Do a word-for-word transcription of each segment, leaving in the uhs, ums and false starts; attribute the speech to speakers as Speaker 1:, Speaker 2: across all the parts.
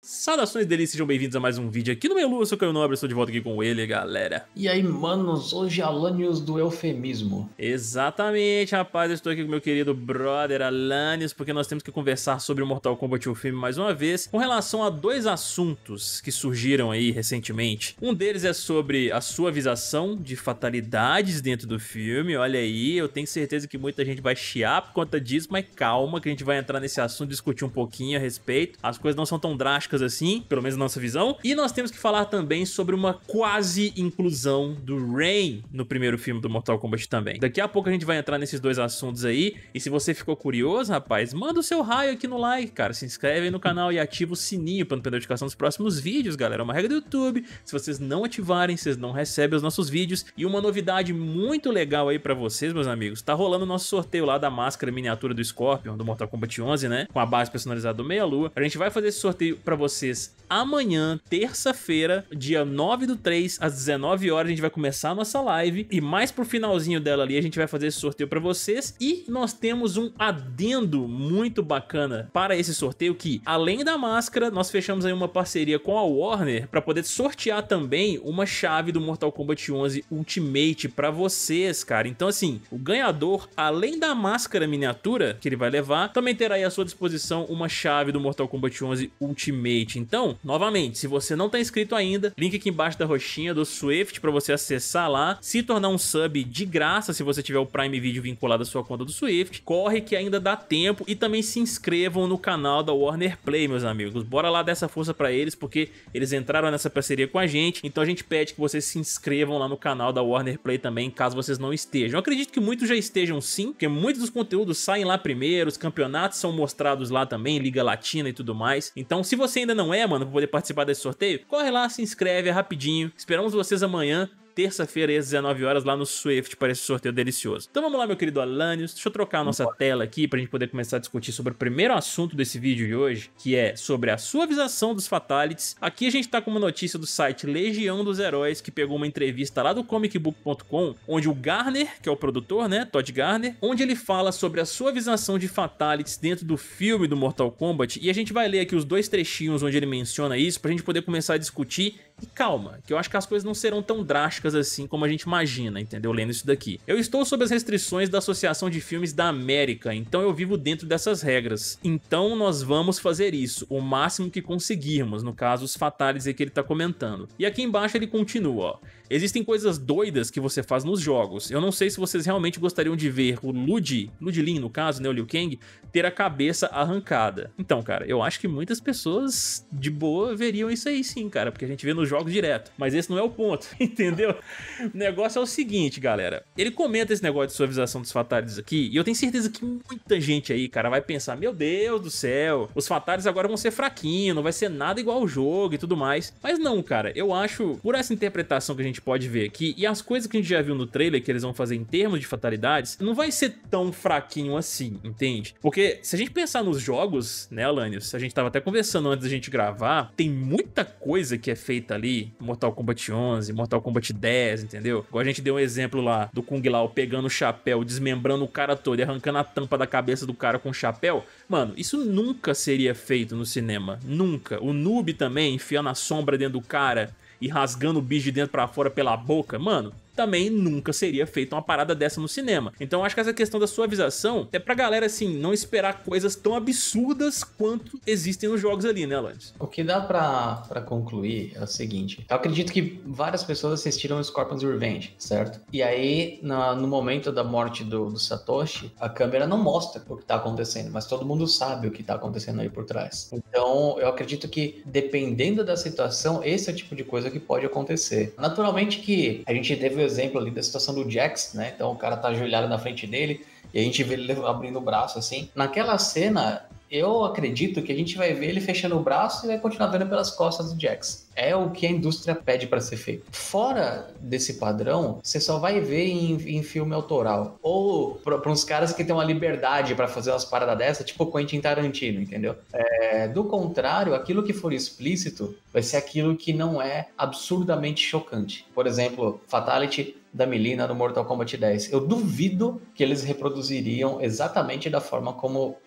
Speaker 1: Saudações delícias, sejam bem-vindos a mais um vídeo aqui no Melu. Eu sou o Caio Nobre, estou de volta aqui com ele, galera.
Speaker 2: E aí, manos, hoje Alanios do eufemismo.
Speaker 1: Exatamente, rapaz, eu estou aqui com meu querido brother Alanios, porque nós temos que conversar sobre o Mortal Kombat, o filme, mais uma vez, com relação a dois assuntos que surgiram aí recentemente. Um deles é sobre a suavização de fatalidades dentro do filme. Olha aí, eu tenho certeza que muita gente vai chiar por conta disso, mas calma que a gente vai entrar nesse assunto, discutir um pouquinho a respeito. As coisas não são tão drásticas assim, pelo menos na nossa visão. E nós temos que falar também sobre uma quase inclusão do Rain no primeiro filme do Mortal Kombat também. Daqui a pouco a gente vai entrar nesses dois assuntos aí, e se você ficou curioso, rapaz, manda o seu raio aqui no like, cara, se inscreve aí no canal e ativa o sininho para não perder a notificação dos próximos vídeos, galera. É uma regra do YouTube, se vocês não ativarem, vocês não recebem os nossos vídeos. E uma novidade muito legal aí pra vocês, meus amigos, tá rolando o nosso sorteio lá da máscara miniatura do Scorpion, do Mortal Kombat onze, né, com a base personalizada do Meia Lua. A gente vai fazer esse sorteio pra vocês vocês amanhã, terça-feira, dia nove do três, às dezenove horas, a gente vai começar a nossa live, e mais pro finalzinho dela ali a gente vai fazer esse sorteio pra vocês. E nós temos um adendo muito bacana para esse sorteio, que além da máscara, nós fechamos aí uma parceria com a Warner para poder sortear também uma chave do Mortal Kombat onze Ultimate pra vocês, cara. Então assim, o ganhador, além da máscara miniatura que ele vai levar, também terá aí à sua disposição uma chave do Mortal Kombat onze Ultimate. Então, novamente, se você não tá inscrito ainda, link aqui embaixo da roxinha do Swift para você acessar lá, se tornar um sub de graça se você tiver o Prime Video vinculado à sua conta do Swift. Corre que ainda dá tempo, e também se inscrevam no canal da Warner Play, meus amigos. Bora lá dar essa força para eles, porque eles entraram nessa parceria com a gente, então a gente pede que vocês se inscrevam lá no canal da Warner Play também, caso vocês não estejam. Eu acredito que muitos já estejam sim, porque muitos dos conteúdos saem lá primeiro, os campeonatos são mostrados lá também, Liga Latina e tudo mais. Então, se você ainda não é, mano, pra poder participar desse sorteio, corre lá, se inscreve, é rapidinho. Esperamos vocês amanhã, terça-feira, às dezenove horas, lá no Swift, para esse sorteio delicioso. Então vamos lá, meu querido Alanios, deixa eu trocar a nossa Boa. tela aqui pra gente poder começar a discutir sobre o primeiro assunto desse vídeo de hoje, que é sobre a suavização dos fatalities. Aqui a gente tá com uma notícia do site Legião dos Heróis, que pegou uma entrevista lá do comic book ponto com, onde o Garner, que é o produtor, né, Todd Garner, onde ele fala sobre a suavização de fatalities dentro do filme do Mortal Kombat, e a gente vai ler aqui os dois trechinhos onde ele menciona isso, pra gente poder começar a discutir. E calma, que eu acho que as coisas não serão tão drásticas assim como a gente imagina, entendeu? Lendo isso daqui. Eu estou sob as restrições da Associação de Filmes da América, então eu vivo dentro dessas regras. Então nós vamos fazer isso, o máximo que conseguirmos, no caso os fatalities aí que ele tá comentando. E aqui embaixo ele continua, ó. Existem coisas doidas que você faz nos jogos. Eu não sei se vocês realmente gostariam de ver o Lud, Lud Lin no caso, né, o Liu Kang, ter a cabeça arrancada. Então, cara, eu acho que muitas pessoas de boa veriam isso aí sim, cara, porque a gente vê nos jogos direto. Mas esse não é o ponto, entendeu? O negócio é o seguinte, galera. Ele comenta esse negócio de suavização dos fatalities aqui, e eu tenho certeza que muita gente aí, cara, vai pensar, meu Deus do céu, os fatalities agora vão ser fraquinhos, não vai ser nada igual ao jogo e tudo mais. Mas não, cara, eu acho, por essa interpretação que a gente pode ver aqui, e as coisas que a gente já viu no trailer que eles vão fazer em termos de fatalidades, não vai ser tão fraquinho assim, entende? Porque se a gente pensar nos jogos, né, Alanios, a gente tava até conversando antes da gente gravar, tem muita coisa que é feita ali, Mortal Kombat onze, Mortal Kombat dez, entendeu? Igual a gente deu um exemplo lá do Kung Lao pegando o chapéu, desmembrando o cara todo e arrancando a tampa da cabeça do cara com o chapéu. Mano, isso nunca seria feito no cinema, nunca. O noob também, enfiando a sombra dentro do cara e rasgando o bicho de dentro pra fora pela boca, mano, também nunca seria feita uma parada dessa no cinema. Então acho que essa questão da suavização é pra galera, assim, não esperar coisas tão absurdas quanto existem nos jogos ali, né, Alanios?
Speaker 2: O que dá pra, pra concluir é o seguinte: eu acredito que várias pessoas assistiram Scorpion's Revenge, certo? E aí, na, no momento da morte do, do Satoshi, a câmera não mostra o que tá acontecendo, mas todo mundo sabe o que tá acontecendo aí por trás. Então, eu acredito que, dependendo da situação, esse é o tipo de coisa que pode acontecer. Naturalmente que a gente teve o exemplo ali da situação do Jax, né? Então o cara tá ajoelhado na frente dele e a gente vê ele abrindo o braço assim. Naquela cena, eu acredito que a gente vai ver ele fechando o braço e vai continuar vendo pelas costas do Jax. É o que a indústria pede para ser feito. Fora desse padrão, você só vai ver em, em filme autoral. Ou para uns caras que têm uma liberdade para fazer umas paradas dessa, tipo Quentin Tarantino, entendeu? É, do contrário, aquilo que for explícito vai ser aquilo que não é absurdamente chocante. Por exemplo, Fatality da Mileena no Mortal Kombat dez. Eu duvido que eles reproduziriam exatamente da forma como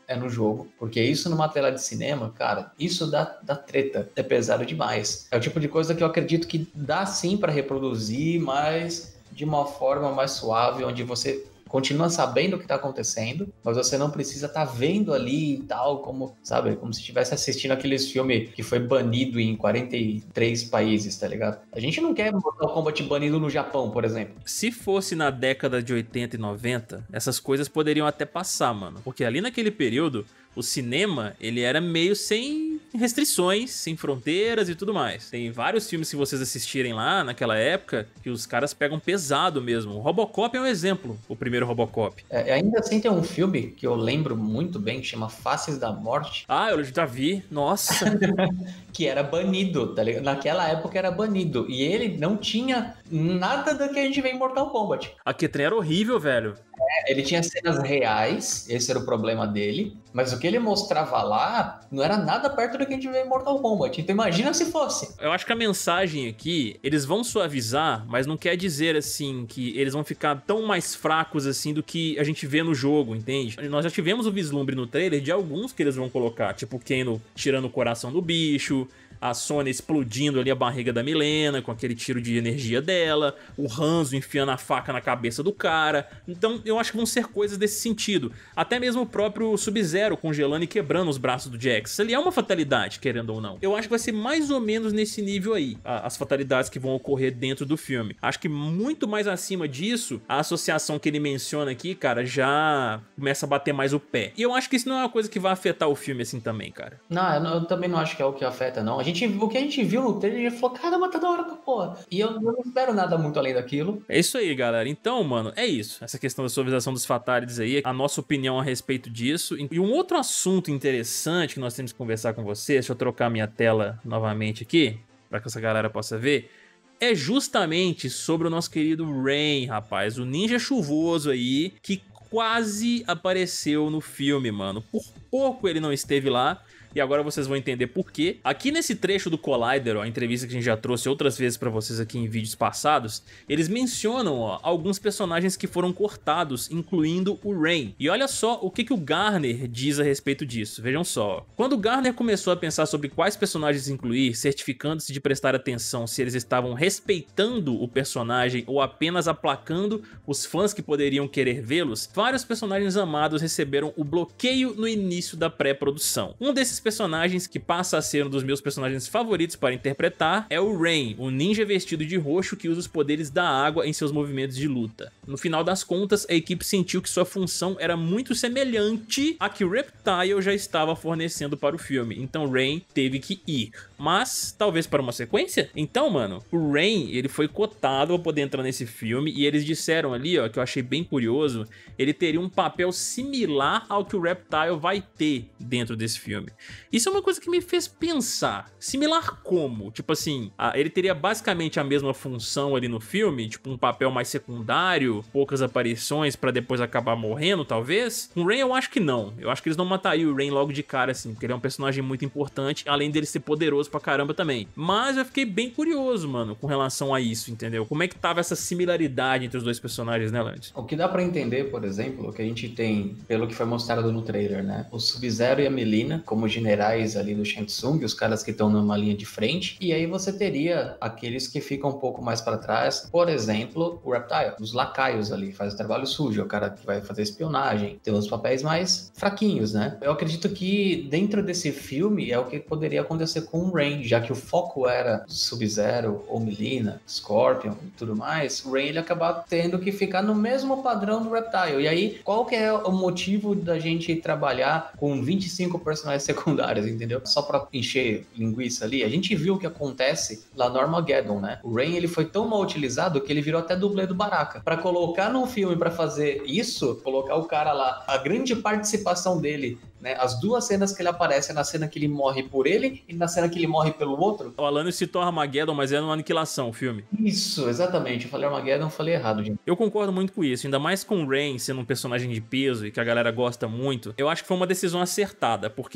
Speaker 2: é no jogo, porque isso numa tela de cinema, cara, isso dá, dá treta, é pesado demais. É o tipo de coisa que eu acredito que dá sim pra reproduzir, mas de uma forma mais suave, onde você continua sabendo o que tá acontecendo, mas você não precisa estar tá vendo ali e tal, como, sabe, como se estivesse assistindo aqueles filmes que foi banido em quarenta e três países, tá ligado? A gente não quer Mortal Kombat banido no Japão, por exemplo.
Speaker 1: Se fosse na década de oitenta e noventa, essas coisas poderiam até passar, mano. Porque ali naquele período, o cinema, ele era meio sem restrições, sem fronteiras e tudo mais. Tem vários filmes que vocês assistirem lá naquela época que os caras pegam pesado mesmo. O Robocop é um exemplo, o primeiro Robocop.
Speaker 2: É, ainda assim tem um filme que eu lembro muito bem, que chama Faces da Morte.
Speaker 1: Ah, eu já vi, nossa.
Speaker 2: Que era banido, tá ligado? Naquela época era banido. E ele não tinha nada do que a gente vê em Mortal Kombat.
Speaker 1: A Ketren era horrível, velho.
Speaker 2: É, ele tinha cenas reais, esse era o problema dele, mas o que ele mostrava lá não era nada perto do que a gente vê em Mortal Kombat. Então imagina se fosse.
Speaker 1: Eu acho que a mensagem aqui, eles vão suavizar, mas não quer dizer assim que eles vão ficar tão mais fracos assim do que a gente vê no jogo, entende? Nós já tivemos o vislumbre no trailer de alguns que eles vão colocar, tipo o Kano tirando o coração do bicho, a Sonya explodindo ali a barriga da Milena com aquele tiro de energia dela, o Hanzo enfiando a faca na cabeça do cara. Então eu acho que vão ser coisas desse sentido. Até mesmo o próprio Sub-Zero congelando e quebrando os braços do Jax. Ali é uma fatalidade, querendo ou não. Eu acho que vai ser mais ou menos nesse nível aí, as fatalidades que vão ocorrer dentro do filme. Acho que muito mais acima disso, a associação que ele menciona aqui, cara, já começa a bater mais o pé. E eu acho que isso não é uma coisa que vai afetar o filme assim também, cara.
Speaker 2: Não, eu, não, eu também não acho que é o que afeta, não. A gente Gente, o que a gente viu no trailer, a gente falou, caramba, tá da hora pra porra. E eu, eu não espero nada muito além daquilo.
Speaker 1: É isso aí, galera. Então, mano, é isso. Essa questão da suavização dos fatalities aí, a nossa opinião a respeito disso. E um outro assunto interessante que nós temos que conversar com vocês, deixa eu trocar minha tela novamente aqui, pra que essa galera possa ver, é justamente sobre o nosso querido Rain, rapaz. O ninja chuvoso aí, que quase apareceu no filme, mano. Por pouco ele não esteve lá. E agora vocês vão entender por quê. Aqui nesse trecho do Collider, ó, a entrevista que a gente já trouxe outras vezes pra vocês aqui em vídeos passados, eles mencionam ó, alguns personagens que foram cortados, incluindo o Rain. E olha só o que, que o Garner diz a respeito disso. Vejam só. Quando o Garner começou a pensar sobre quais personagens incluir, certificando-se de prestar atenção se eles estavam respeitando o personagem ou apenas aplacando os fãs que poderiam querer vê-los, vários personagens amados receberam o bloqueio no início da pré-produção. Um desses personagens que passa a ser um dos meus personagens favoritos para interpretar é o Rain, o ninja vestido de roxo que usa os poderes da água em seus movimentos de luta. No final das contas, a equipe sentiu que sua função era muito semelhante à que Reptile já estava fornecendo para o filme, então Rain teve que ir. Mas, talvez para uma sequência? Então, mano, o Rain, ele foi cotado para poder entrar nesse filme e eles disseram ali, ó, que eu achei bem curioso, ele teria um papel similar ao que o Reptile vai ter dentro desse filme. Isso é uma coisa que me fez pensar, similar como? Tipo assim, ele teria basicamente a mesma função ali no filme, tipo um papel mais secundário, poucas aparições pra depois acabar morrendo, talvez? Com o Rain eu acho que não, eu acho que eles não matariam o Rain logo de cara assim, porque ele é um personagem muito importante, além dele ser poderoso pra caramba também. Mas eu fiquei bem curioso, mano, com relação a isso, entendeu? Como é que tava essa similaridade entre os dois personagens, né, Lantes?
Speaker 2: O que dá pra entender, por exemplo, que a gente tem, pelo que foi mostrado no trailer, né? O Sub-Zero e a Mileena, como generais ali do Shang Tsung, os caras que estão numa linha de frente, e aí você teria aqueles que ficam um pouco mais para trás, por exemplo, o Reptile, os lacaios ali, faz o trabalho sujo, é o cara que vai fazer espionagem, tem os papéis mais fraquinhos, né? Eu acredito que dentro desse filme é o que poderia acontecer com o Rain, já que o foco era Sub-Zero ou Mileena, Scorpion e tudo mais, o Rain ele acabar tendo que ficar no mesmo padrão do Reptile. E aí, qual que é o motivo da gente trabalhar com vinte e cinco personagens secundários, entendeu? Só pra encher linguiça ali. A gente viu o que acontece lá no Armageddon, né? O Rain, ele foi tão mal utilizado que ele virou até dublê do Baraka. Pra colocar num filme pra fazer isso, colocar o cara lá, a grande participação dele, né? As duas cenas que ele aparece é na cena que ele morre por ele e na cena que ele morre pelo outro.
Speaker 1: O Alan citou Armageddon, mas é uma aniquilação o filme.
Speaker 2: Isso, exatamente. Eu falei Armageddon, eu falei errado, gente.
Speaker 1: Eu concordo muito com isso, ainda mais com o Rain sendo um personagem de peso e que a galera gosta muito. Eu acho que foi uma decisão acertada, porque porque ele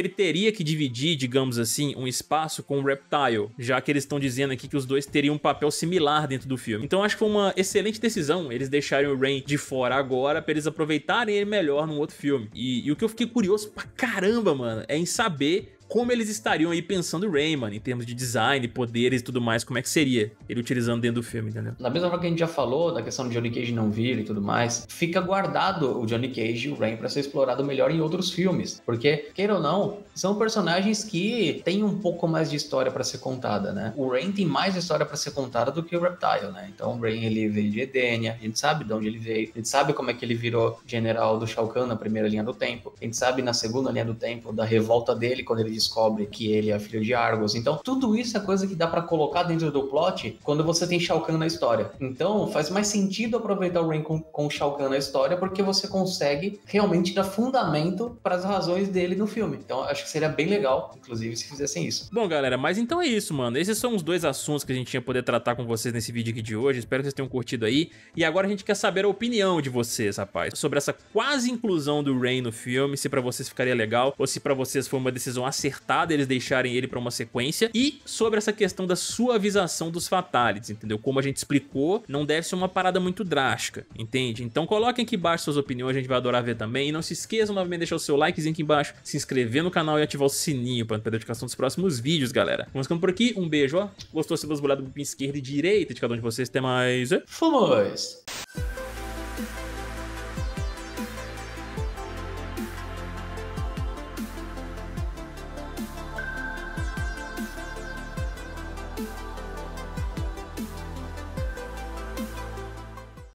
Speaker 1: ele teria que dividir, digamos assim, um espaço com o Reptile, já que eles estão dizendo aqui que os dois teriam um papel similar dentro do filme. Então acho que foi uma excelente decisão eles deixarem o Rain de fora agora, pra eles aproveitarem ele melhor num outro filme. E, e o que eu fiquei curioso pra caramba, mano, é em saber como eles estariam aí pensando o Rain, mano, em termos de design, poderes e tudo mais, como é que seria ele utilizando dentro do filme, entendeu?
Speaker 2: Da mesma forma que a gente já falou, da questão do Johnny Cage não vir e tudo mais, fica guardado o Johnny Cage e o Rain pra ser explorado melhor em outros filmes, porque, queira ou não, são personagens que têm um pouco mais de história pra ser contada, né? O Rain tem mais história pra ser contada do que o Reptile, né? Então o Rain, ele veio de Edenia, a gente sabe de onde ele veio, a gente sabe como é que ele virou general do Shao Kahn na primeira linha do tempo, a gente sabe na segunda linha do tempo da revolta dele quando ele descobre que ele é filho de Argos. Então, tudo isso é coisa que dá pra colocar dentro do plot quando você tem Shao Kahn na história. Então, faz mais sentido aproveitar o Rain com, com o Shao Kahn na história, porque você consegue realmente dar fundamento para as razões dele no filme. Então, acho que seria bem legal, inclusive, se fizessem isso.
Speaker 1: Bom, galera, mas então é isso, mano. Esses são os dois assuntos que a gente tinha poder tratar com vocês nesse vídeo aqui de hoje. Espero que vocês tenham curtido aí. E agora a gente quer saber a opinião de vocês, rapaz, sobre essa quase inclusão do Rain no filme, se pra vocês ficaria legal ou se pra vocês foi uma decisão acertada eles deixarem ele pra uma sequência, e sobre essa questão da suavização dos fatalities, entendeu? Como a gente explicou, não deve ser uma parada muito drástica, entende? Então coloquem aqui embaixo suas opiniões, a gente vai adorar ver também, e não se esqueçam novamente de deixar o seu likezinho aqui embaixo, se inscrever no canal e ativar o sininho pra não perder a notificação dos próximos vídeos, galera. Vamos ficando por aqui, um beijo, ó. Gostou, se vasculhado do pin esquerda e direita de cada um de vocês, até mais.
Speaker 2: Fomos!